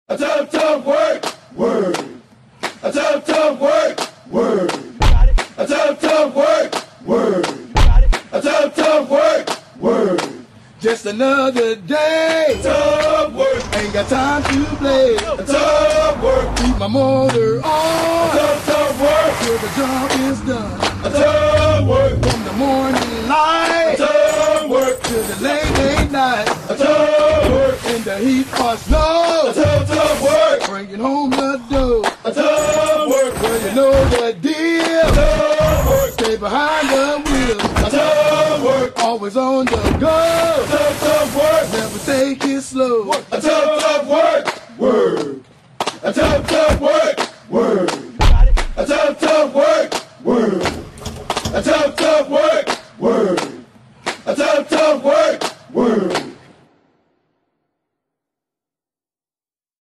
A tough, tough work, word. A tough, tough work, word. A tough, tough work, word. A tough, tough work, word. Just another day. Tough work, Ain't got time to play. a tough work, Keep my motor on tough, tough work, till the job is done. a tough work, From the morning light tough work, to the late night. a tough work, In the heat or a snow, tough, tough work, bringing home the dough. a tough work, Well, you know the deal. tough work, Stay behind the wheel, a tough work, always on the go. tough, tough work, Never take it slow. a tough, tough work, word.